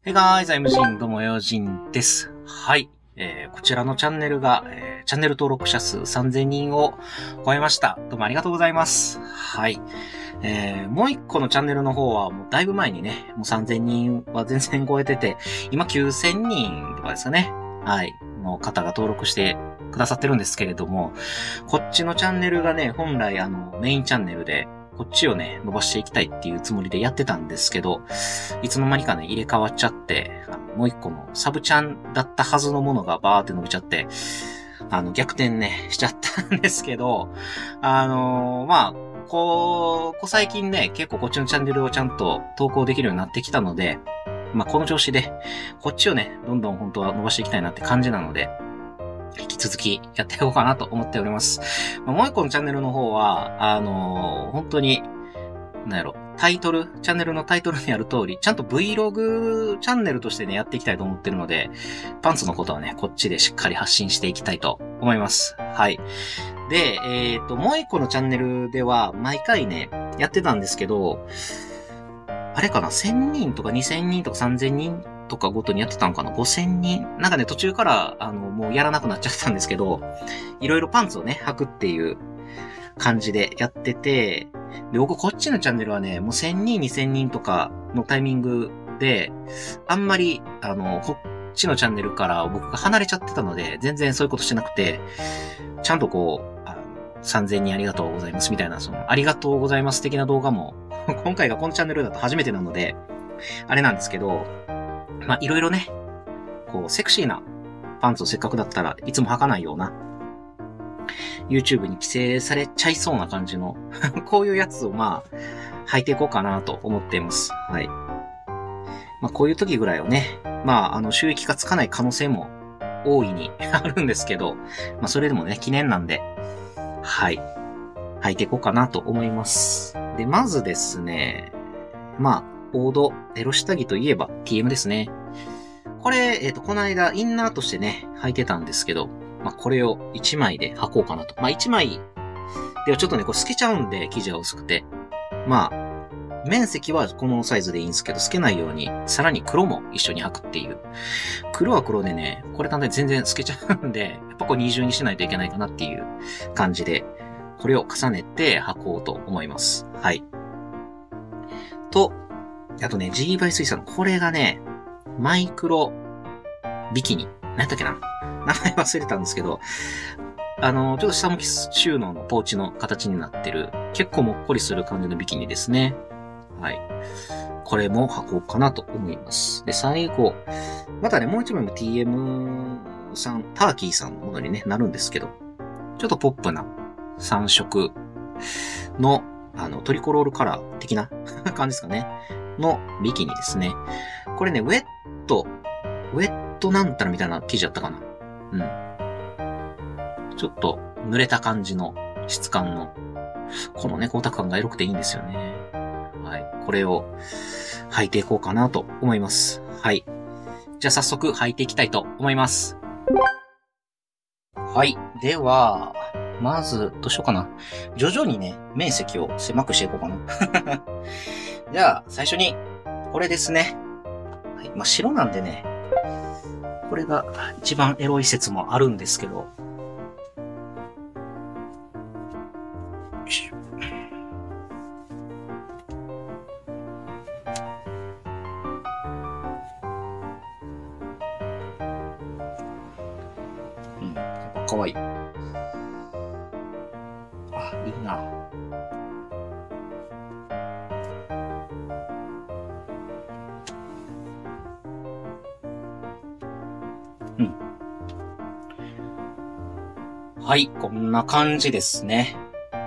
Hey guys, I'm Jin どうもよじんです。はい。こちらのチャンネルが、チャンネル登録者数3000人を超えました。どうもありがとうございます。はい。もう一個のチャンネルの方はもうだいぶ前にね、もう3000人は全然超えてて、今9000人とかですかね。はい。の方が登録してくださってるんですけれども、こっちのチャンネルがね、本来メインチャンネルで、こっちをね、伸ばしていきたいっていうつもりでやってたんですけど、いつの間にかね、入れ替わっちゃって、もう一個のサブチャンだったはずのものがバーって伸びちゃって、逆転ね、しちゃったんですけど、最近ね、結構こっちのチャンネルをちゃんと投稿できるようになってきたので、この調子で、こっちをね、どんどん本当は伸ばしていきたいなって感じなので、引き続きやっていこうかなと思っております。もう一個のチャンネルの方は、本当に、チャンネルのタイトルにある通り、ちゃんと Vlog チャンネルとしてね、やっていきたいと思ってるので、パンツのことはね、こっちでしっかり発信していきたいと思います。はい。で、もう一個のチャンネルでは、毎回ね、やってたんですけど、あれかな、1000人とか2000人とか3000人とかごとにやってたのかな ?5000 人なんかね、途中から、もうやらなくなっちゃったんですけど、いろいろパンツをね、履くっていう感じでやってて、で、僕こっちのチャンネルはね、もう1000人、2000人とかのタイミングで、あんまり、こっちのチャンネルから僕が離れちゃってたので、全然そういうことしてなくて、ちゃんと3000人ありがとうございますみたいな、ありがとうございます的な動画も、今回がこのチャンネルだと初めてなので、あれなんですけど、いろいろね、セクシーなパンツをせっかくだったらいつも履かないような、YouTube に規制されちゃいそうな感じのこういうやつを履いていこうかなと思っています。はい。こういう時ぐらいをね、収益がつかない可能性も大いにあるんですけど、それでもね、記念なんで、はい。履いていこうかなと思います。で、まずですね、王道、エロ下着といえば TM ですね。これ、この間インナーとしてね、履いてたんですけど、これを1枚で履こうかなと。1枚ではちょっとね、これ透けちゃうんで、生地が薄くて。面積はこのサイズでいいんですけど、透けないように、さらに黒も一緒に履くっていう。黒は黒でね、これ単体全然透けちゃうんで、やっぱ二重にしないといけないかなっていう感じで、これを重ねて履こうと思います。はい。と、あとね、G バイ水産、これがね、マイクロビキニ。何だっけな、名前忘れたんですけど、ちょっと下向き収納のポーチの形になってる、結構もっこりする感じのビキニですね。はい。これも履こうかなと思います。で、最後、またね、もう一枚も TM さん、ターキーさんのものに、ね、なるんですけど、ちょっとポップな3色の、トリコロールカラー的な感じですかね。のビキニですね。これね、ウェットなんたらみたいな生地だったかな。うん。ちょっと濡れた感じの質感の、このね、光沢感がエロくていいんですよね。はい。これを履いていこうかなと思います。はい。じゃあ早速履いていきたいと思います。はい。では、まず、どうしようかな。徐々にね、面積を狭くしていこうかな。じゃあ、最初に、これですね。はい。白なんでね、これが一番エロい説もあるんですけど。よいしょ。やっぱ可愛い。いいな。はい、こんな感じですね。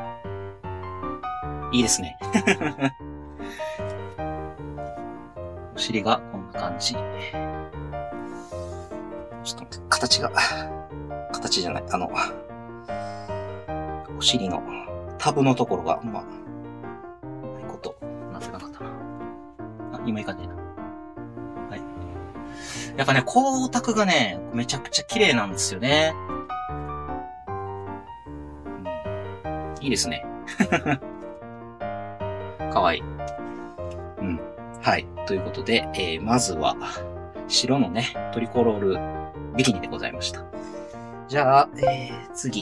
いいですね。お尻がこんな感じ。ちょっと待って、形じゃない。お尻のタブのところが、うまいことなってなかったな。今いい感じだな。はい。やっぱね、光沢がね、めちゃくちゃ綺麗なんですよね。いいですね。かわいい。はい。 ということで、まずは、白のね、トリコロールビキニでございました。じゃあ、次。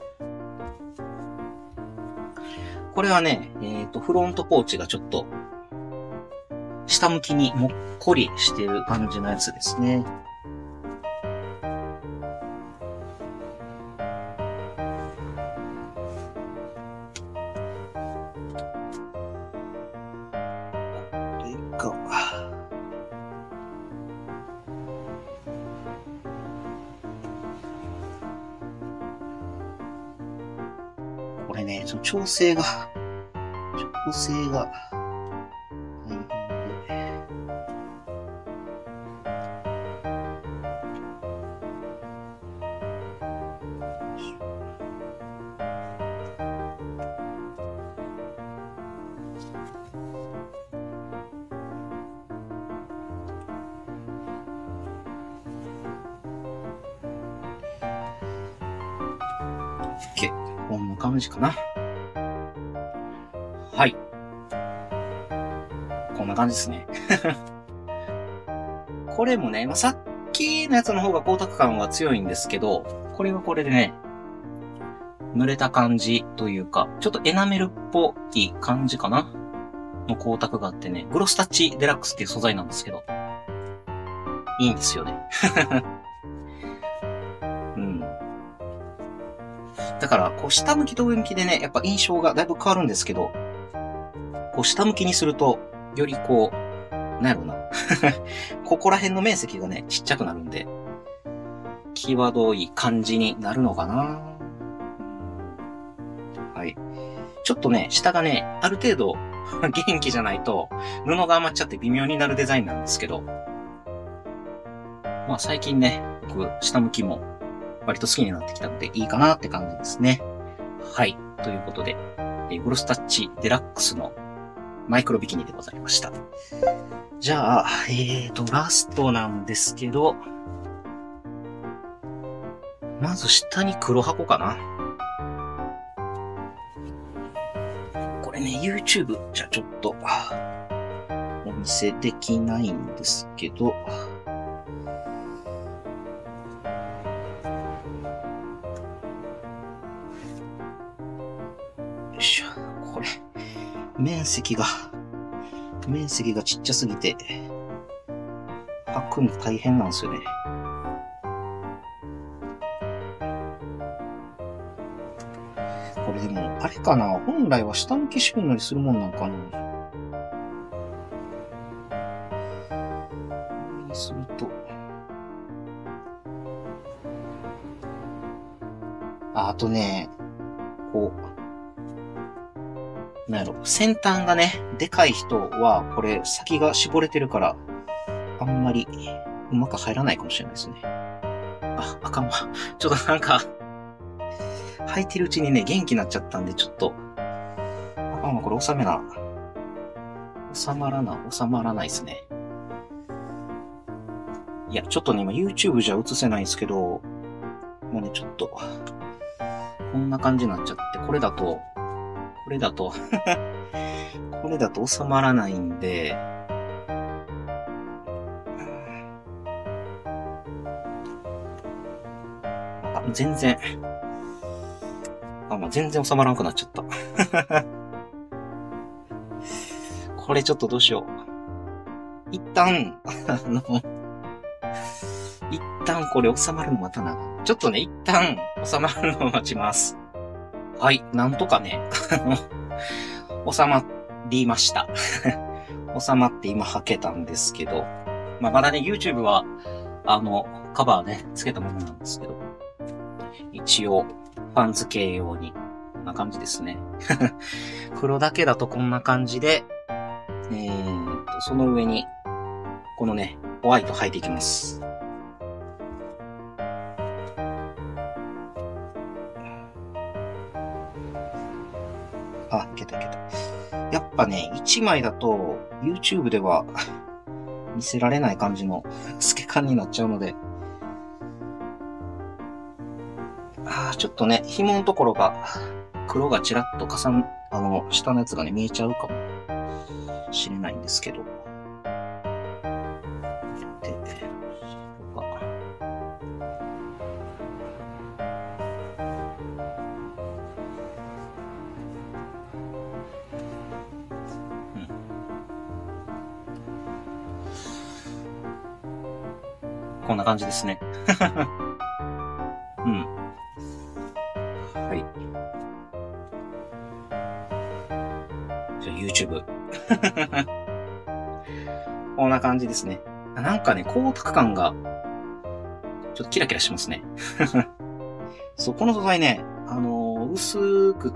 これはね、フロントポーチがちょっと、下向きにもっこりしてる感じのやつですね。これね、調整が大変で。こんな感じかな。はい。こんな感じですね。これもね、さっきのやつの方が光沢感は強いんですけど、これはこれでね、濡れた感じというか、ちょっとエナメルっぽい感じかなの光沢があってね、グロスタッチデラックスっていう素材なんですけど、いいんですよね。だから、下向きと上向きでね、やっぱ印象がだいぶ変わるんですけど、下向きにすると、よりなんやろうな。ここら辺の面積がね、ちっちゃくなるんで、際どい感じになるのかな。はい。ちょっとね、下がね、ある程度、元気じゃないと、布が余っちゃって微妙になるデザインなんですけど、最近ね、僕、下向きも、割と好きになってきたのでいいかなって感じですね。はい。ということで、グロスタッチデラックスのマイクロビキニでございました。じゃあ、ラストなんですけど、まず下に黒箱かな。これね、YouTube じゃちょっと、お見せできないんですけど、これ、面積がちっちゃすぎて、履くの大変なんですよね。これでも、あれかな、本来は下向き収納にするもんなんかな。上にすると。あとね、なんやろ、先端がね、でかい人は、これ、先が絞れてるから、あんまり、うまく入らないかもしれないですね。あかんわ。ちょっとなんか、履いてるうちにね、元気になっちゃったんで、ちょっと、あかんわ、これ収まらないですね。いや、ちょっとね、今 YouTube じゃ映せないんですけど、もうね、ちょっと、こんな感じになっちゃって、これだと収まらないんで、全然収まらなくなっちゃった。これちょっとどうしよう。一旦これ収まるの待たな。ちょっとね、一旦収まるのを待ちます。はい、なんとかね、収まりました。収まって今履けたんですけど、まだね、YouTube は、カバーね、つけたものなんですけど、一応、ファン付け用に、こんな感じですね。黒だけだとこんな感じで、その上に、このね、ホワイト履いていきます。いけた。やっぱね、1枚だと YouTube では見せられない感じの透け感になっちゃうので、ちょっとね、紐のところが黒がちらっと下のやつがね、見えちゃうかもしれないんですけど。 こんな感じですね。うん。はい。じゃあ YouTube。こんな感じですね。なんかね、光沢感が、ちょっとキラキラしますね。そう、この素材ね、薄くって、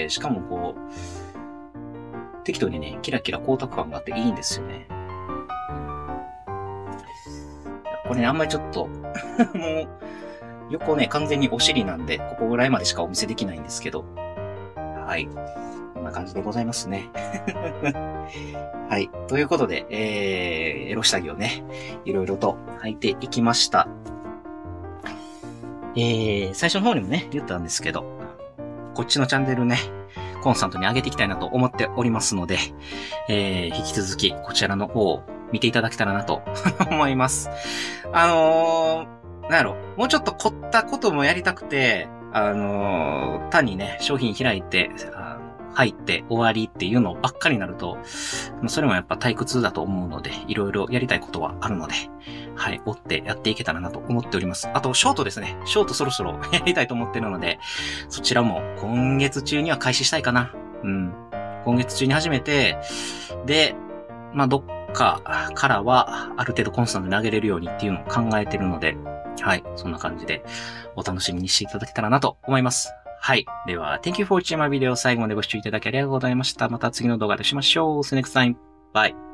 しかもこう、適当にね、キラキラ光沢感があっていいんですよね。これね、あんまりちょっと、もう、横ね、完全にお尻なんで、ここぐらいまでしかお見せできないんですけど。はい。こんな感じでございますね。はい。ということで、エロ下着をね、いろいろと履いていきました。最初の方にもね、言ったんですけど、こっちのチャンネルね、コンスタントに上げていきたいなと思っておりますので、引き続きこちらの方を見ていただけたらなと思います。なんやろ、もうちょっと凝ったこともやりたくて、単にね、商品開いて、入って終わりっていうのばっかりになると、それもやっぱ退屈だと思うので、いろいろやりたいことはあるので、はい、追ってやっていけたらなと思っております。あと、ショートですね。ショートそろそろやりたいと思ってるので、そちらも今月中には開始したいかな。うん。今月中に始めて、で、まあ、どっかからは、ある程度コンスタントに上げれるようにっていうのを考えてるので、はい、そんな感じでお楽しみにしていただけたらなと思います。はい。では、Thank you for watching my video. 最後までご視聴いただきありがとうございました。また次の動画でしましょう。See you next time. Bye.